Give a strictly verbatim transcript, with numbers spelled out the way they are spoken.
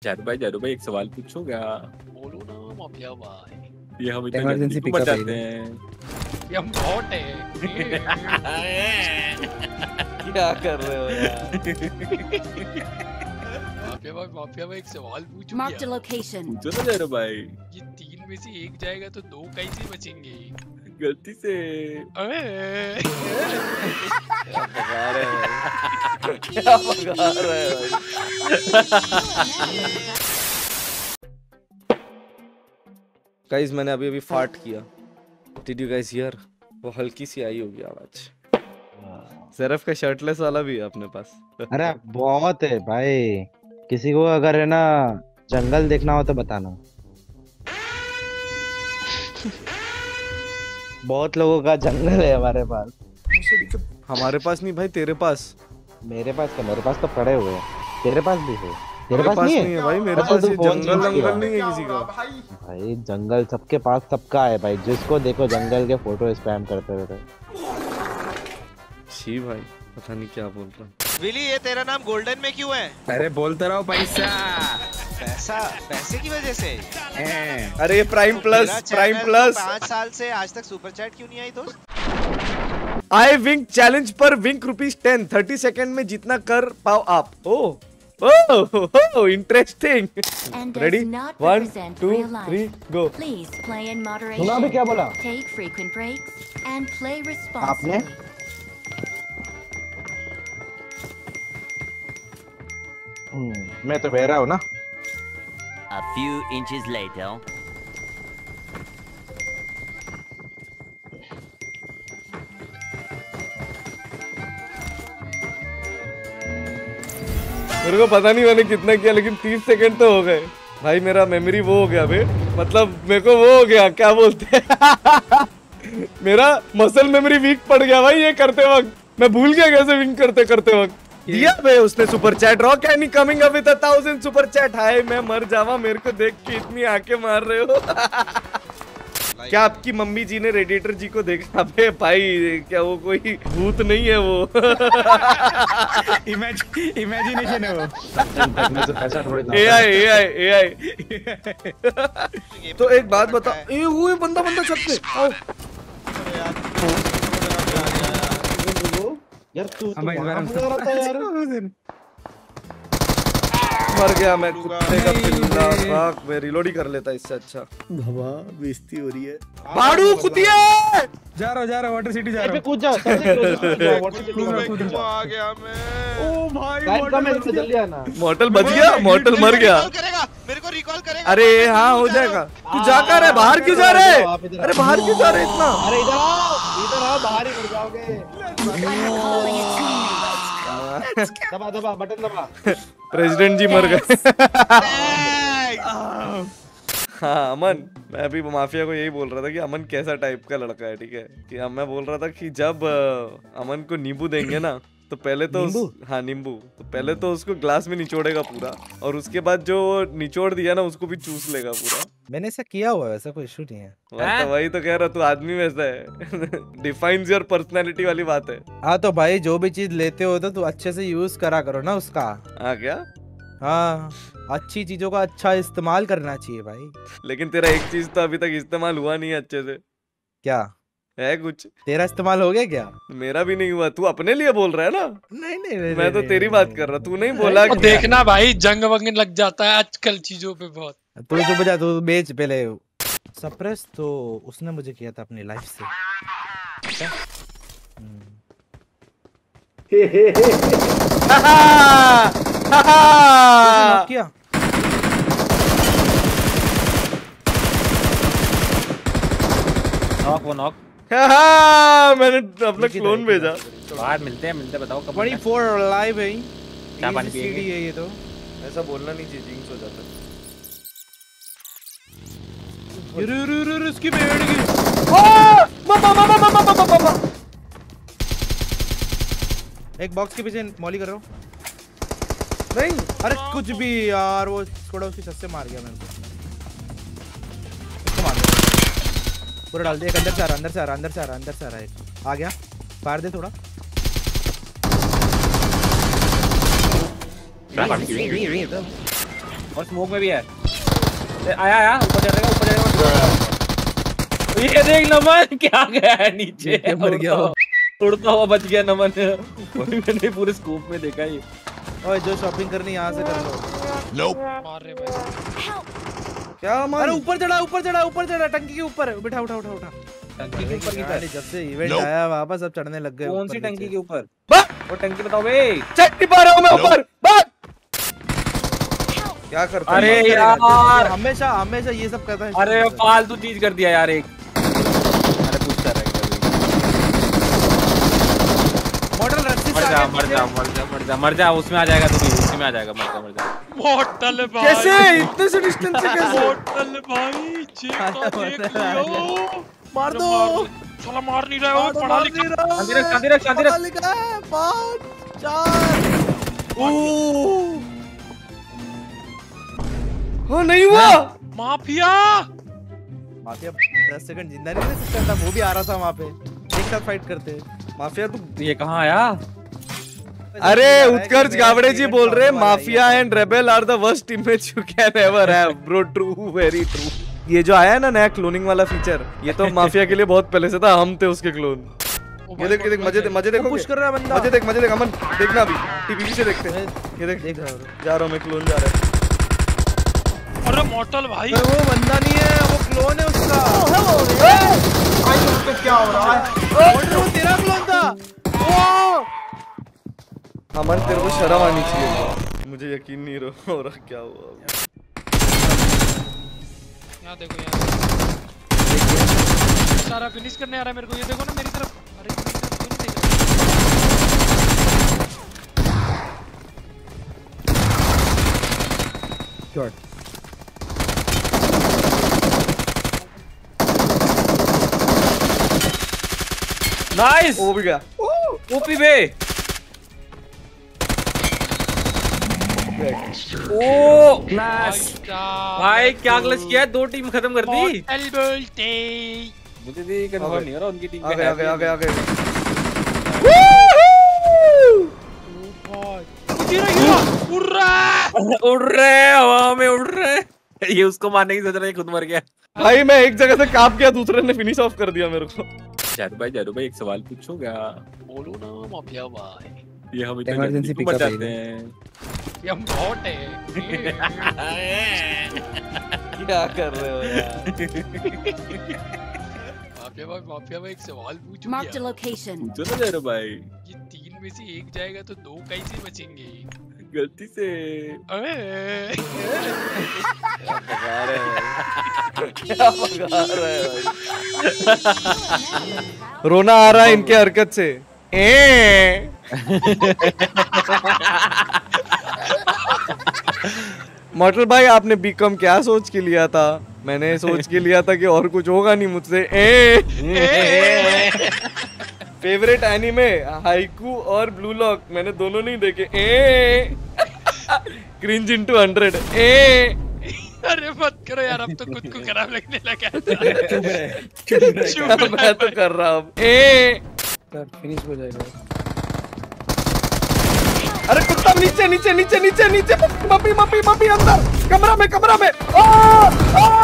जादू भाई जादू भाई एक सवाल पूछूंगा। बोलो ना माफिया भाई। ये हम इमरजेंसी इतना बचाते हैं। ये हम बॉट है। क्या कर रहे हो यार? माफिया भाई माफिया भाई एक सवाल पूछूं Marked a क्या? location. पूछो ना जादू भाई। ये तीन में से एक जाएगा तो दो कैसे बचेंगे? गलती से। अरे क्या भगा रहे हो? क्या भगा रहे हो? गाइस मैंने अभी अभी फार्ट किया। Did you guys hear? वो हल्की सी आई होगी आवाज। सिर्फ का शर्टलेस वाला भी है अपने पास। अरे बहुत है भाई, किसी को अगर है ना जंगल देखना हो तो बताना। बहुत लोगों का जंगल है हमारे पास। हमारे पास नहीं भाई, तेरे पास। मेरे पास तो मेरे पास तो पड़े हुए हैं, तेरे पास भी है। तेरे पास नहीं है भाई, मेरे अच्छा, पास तू ये फोन जंगल चेंज किया। जंगल नहीं है किसी का। भाई जंगल सबके पास सबका है भाई, जिसको देखो जंगल के फोटो स्पैम करते रहते। छी भाई पता नहीं क्या बोल रहा। विली ये तेरा नाम गोल्डन में क्यों है? अरे बोलते रहो पैसा। पैसा? पैसे की वजह से? अरे प्राइम प्लस प्राइम प्लस पाँच साल से आज तक सुपर चैट क्यों नहीं आई दोस्त? आई विंक चैलेंज पर wink rupees ten thirty second में जितना कर पाओ आप। Oh oh interesting. Ready one two three go. Please play in moderation. सुना भी क्या बोला Take frequent breaks and play आपने? responsibly. मैं तो बह रहा हूँ ना। A few inches later. मेरे को पता नहीं मैंने कितना किया, लेकिन तीस सेकंड तो हो गए भाई। मेरा मेमोरी वो हो गया बे, मतलब मेरे को वो हो गया क्या बोलते हैं मेरा मसल मेमोरी वीक पड़ गया भाई ये करते वक्त। मैं भूल गया कैसे विंक करते करते वक्त। दिया बे उसने super chat. Rock any coming up with a thousand super chat. Hi मैं मर जावा, मेरे को देख के इतनी आंखें मार रहे हो क्या आपकी मम्मी जी ने रेडिएटर जी को देखा? बे भाई क्या वो कोई भूत नहीं है वो इमेजिनेशन है वो। AI AI AI. तो एक बात बता, ए वो बंदा बंदा छत पे आओ। यार तू तो इस बार हम यार मर गया मैं कुत्ते का पिल्ला। fuck, मैं रिलोड ही कर लेता इससे अच्छा। बाबा बेइज्जती हो रही है। भाड़ू कुतिया जा रहा जा रहा वाटर सिटी जा रहा हूं। कूद जा, सबसे क्लोज वाटर सिटी में कूद जा। आ गया मैं। ओ भाई टाइम कम है, जल्दी आना। मॉर्टल बच गया, मॉर्टल मर गया। रिकॉल करेगा, मेरे को रिकॉल करेगा। अरे हाँ हो जाएगा। तू जा कर है बाहर क्यों जा रहे? अरे बाहर क्यों जा रहे इतना? अरे इधर आओ, इधर आओ, बाहर ही मर जाओगे। दबा दबा बटन दबा। प्रेसिडेंट जी मर गए। हाँ अमन, मैं अभी माफिया को यही बोल रहा था कि अमन कैसा टाइप का लड़का है, ठीक है? कि मैं बोल रहा था कि जब अमन को नींबू देंगे ना तो पहले तो उस, हाँ नींबू, तो पहले तो उसको ग्लास में निचोड़ेगा पूरा, और उसके बाद जो निचोड़ दिया ना उसको भी चूस लेगा पूरा। मैंने ऐसा किया हुआ है, वैसा कोई इशू नहीं है। तो वही तो कह रहा, तू आदमी वैसा है। डिफाइंस योर पर्सनैलिटी वाली बात है। हाँ तो भाई जो भी चीज लेते हो तो तू अच्छे से यूज करा करो ना उसका। हाँ क्या? हाँ अच्छी चीजों का अच्छा इस्तेमाल करना चाहिए भाई। लेकिन तेरा एक चीज तो अभी तक इस्तेमाल हुआ नहीं है अच्छे से। क्या है कुछ? तेरा इस्तेमाल हो गया क्या? मेरा भी नहीं हुआ। तू अपने लिए बोल रहा है ना? नहीं नहीं, नहीं मैं तो नहीं, तेरी नहीं, बात नहीं, कर रहा, तू नहीं बोला कि देखना भाई जंग वंग लग जाता है आजकल चीजों पे बहुत। तू चुप जा, तू बेच पहले। सप्रेस तो उसने मुझे किया था अपनी लाइफ से। क्या नॉक वो नॉक। मैंने अपना क्लोन भेजा। बाहर मिलते हैं मिलते बताओ कब। ट्वेंटी फोर लाइव है, क्या पानी सीडी पिएंगे? है ये तो। ऐसा बोलना नहीं चाहिए, जिंक्स हो जाता है। रू रू रू रू इसकी भेड़ की। एक बॉक्स के पीछे मॉली कर रहा हूँ। नहीं अरे कुछ भी यार, वो थोड़ा उसकी छत से मार गया मेरे को। इसको मार दो पूरा, डाल दे। एक अंदर से आ रहा, अंदर से आ रहा, अंदर से आ रहा, अंदर से आ रहा है। आ गया, फाड़ दे थोड़ा। और स्मोक में भी है। ए, आया आया ऊपर चढ़ेगा ऊपर चढ़ेगा। ये देख नमन क्या गया है नीचे, मर गया वो। उड़ता हुआ बच गया नमन। वही मैंने पूरे स्कोप में देखा ये। ओए जो शॉपिंग करनी यहाँ से कर लो। मार रहे भाई। क्या मार? अरे ऊपर चढ़ा ऊपर चढ़ा ऊपर चढ़ा टंकी के ऊपर। बिठा उठा उठा उठा टंकी के ऊपर की पहले जब से इवेंट आया वापस अब चढ़ने लग गए। कौन सी टंकी के ऊपर? वो टंकी बताओ बे। चढ़ नहीं पा रहा हूँ मैं ऊपर। क्या करता है? अरे यार हमेशा हमेशा ये सब करता है। अरे फालतू चीज कर दिया यार एक। अरे पूछता रहा मॉडल रस्सी मर जा मर जा मर जा मर जा मर जा उसमें आ जाएगा तू भी उसी में आ जाएगा। मर जा मर जा। मॉडल भाई कैसे इतने से डिस्टेंस से कैसे? मॉडल भाई चेक देख लियो। मार दो। चलो मार नहीं रहे हो। पढ़ा लिखा शांति रख शांति रख शांति रख। लिखा है पाँच चार। हो नहीं हुआ। माफिया माफिया दस सेकंड जिंदा नहीं रह सकता था। वो भी आ रहा था वहाँ पे एक साथ फाइट करते। माफिया तू ये कहाँ आया? अरे उत्कर्ष गावड़े जी बोल रहे Mafia and Rebel are the worst teammates you can ever have. Bro true very true. ये जो आया है ना नया क्लोनिंग वाला फीचर, ये तो माफिया के लिए बहुत पहले से था। हम थे उसके क्लोन। ये देख ये देख मजे मजे देखो। पुश कर रहा है बंदा। मजे देख मजे देख अमन देखना अभी टीवी से देखते हैं। ये देख देख जा रहा हूँ मैं क्लोन जा रहा है। अरे मॉडल भाई वो बंदा नहीं है वो क्लोन है उसका। क्या हो रहा है? वो तेरा क्लोन था। अमन तेरे को शर्म आनी चाहिए। मुझे यकीन नहीं हो रहा क्या हुआ। यहाँ देखो यार सारा फिनिश करने आ रहा है मेरे को। ये देखो ना मेरी तरफ। अरे मेरी तरफ क्यों नहीं देख रहा? नाइस। वो भी गया। ओपी बे। ओ क्लास भाई क्या क्लच किया है। दो टीम खत्म कर दी। मुझे भी कंफर्म नहीं हो रहा उनकी टीम आ गए आ गए आ गए आ गए। उड़ रहा उड़ रहे हवा में उड़ रहे। ये उसको मारने की सोच रहा है खुद मर गया। भाई मैं एक जगह से कांप गया दूसरे ने फिनिश ऑफ कर दिया मेरे को। जारू भाई जारू भाई एक सवाल पूछूंगा। बोलो ना माफिया भाई। ये हम इतना इमरजेंसी जल्दी क्यों पिकअप मचाते हैं? ये हम बॉट है। क्या कर रहे हो यार? माफिया भाई माफिया भाई एक सवाल पूछूं Marked a क्या? location. पूछो ना जारू भाई। ये तीन में से एक जाएगा तो दो कैसे बचेंगे? गलती से अबे क्या भगा रहे हैं? क्या भगा रहे हैं भाई? रोना आ रहा है इनके हरकत से। ए मॉडल भाई आपने बीकॉम क्या सोच के लिया था? मैंने सोच के लिया था कि और कुछ होगा नहीं मुझसे। ए फेवरेट एनिमे हाइकू और ब्लू लॉक मैंने दोनों नहीं देखे। A cringe into hundred. ए अरे मत करो यार अब तो खुद को खराब लगने लगा। मैं तो कर रहा हूँ। ए फिनिश हो जाएगा। अरे कुत्ता नीचे नीचे नीचे नीचे नीचे मपी मपी मपी अंदर कमरा में कमरा में। आ, आ,